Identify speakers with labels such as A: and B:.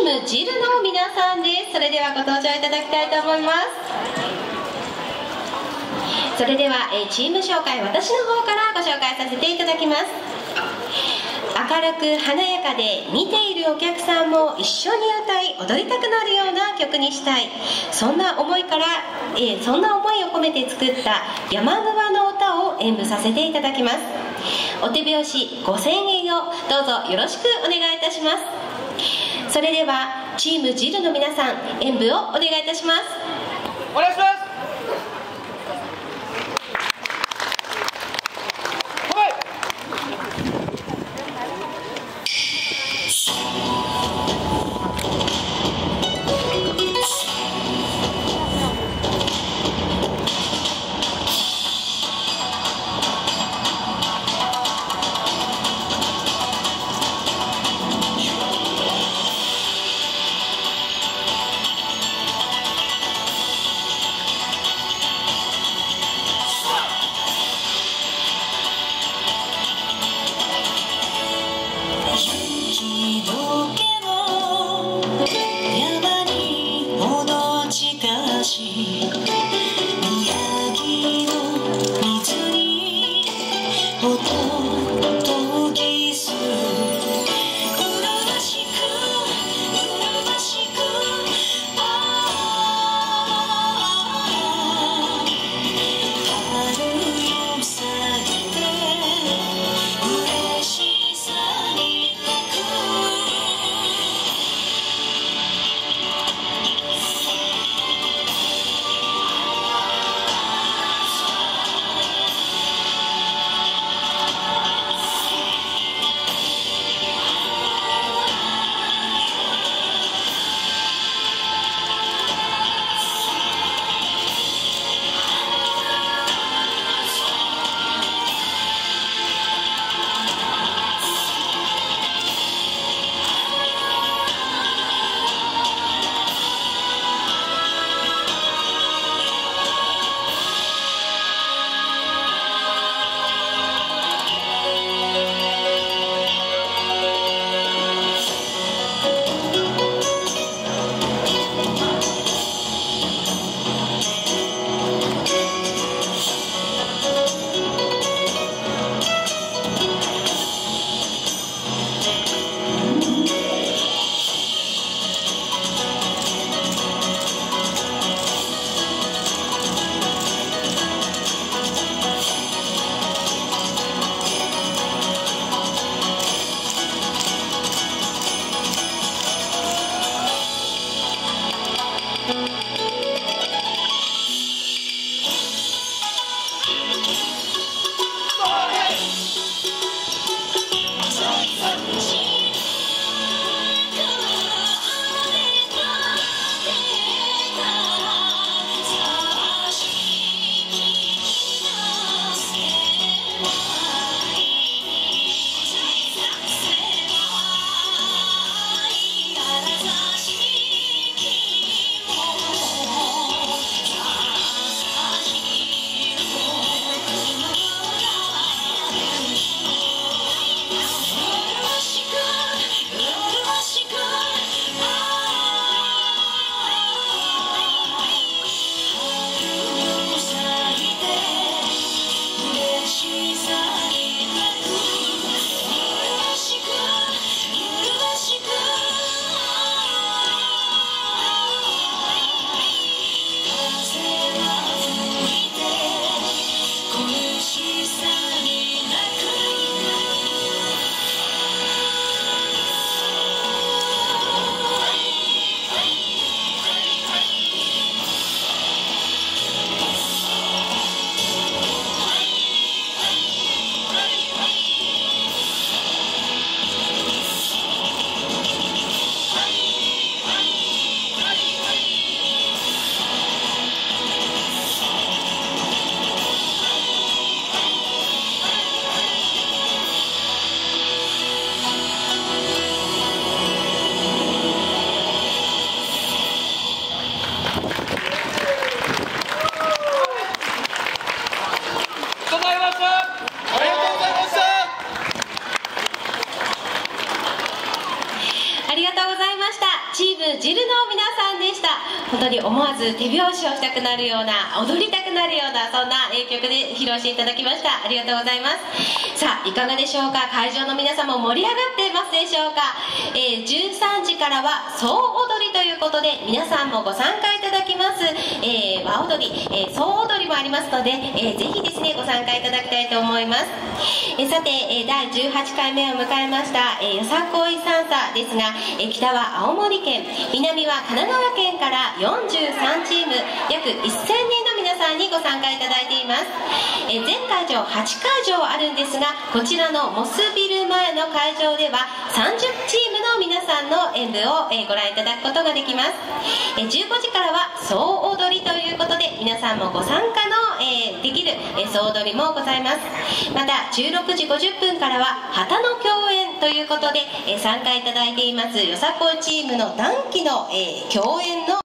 A: ムジルの皆さんです。それではご登場いただきたいと思います。それでは、チーム紹介、私の方からご紹介させていただきます。明るく華やかで見ているお客さんも一緒に歌い踊りたくなるような曲にしたい、そんな思いから、そんな思いを込めて作った山沼の歌を演舞させていただきます。お手拍子5000円をどうぞよろしくお願いいたします。それではチームジルの皆さん、演舞をお願いいたします。
B: お願いします。
A: チームジルの皆さんでした。本当に思わず手拍子をしたくなるような、踊りたくなるような、そんな曲で披露していただきました。ありがとうございます。さあ、いかがでしょうか。会場の皆さんも盛り上がっていますでしょうか。13時からは総踊りということで、皆さんもご参加いただきます。和踊り、総踊りもありますので、ぜひですね、ご参加いただきたいと思います。さて、第18回目を迎えました、よさこいサンサですが、北は青森県、南は神奈川県から43チーム、約1000人の皆さんにご参加いただいています。全会場8会場あるんですが、こちらのモスビル前の会場では30チームの皆さんの演舞をご覧いただくことができます。15時からは総踊りということで、皆さんもご参加のできる総踊りもございます。また16時50分からは旗の共演ということで、参加いただいていますよさこいチームの団旗の共演の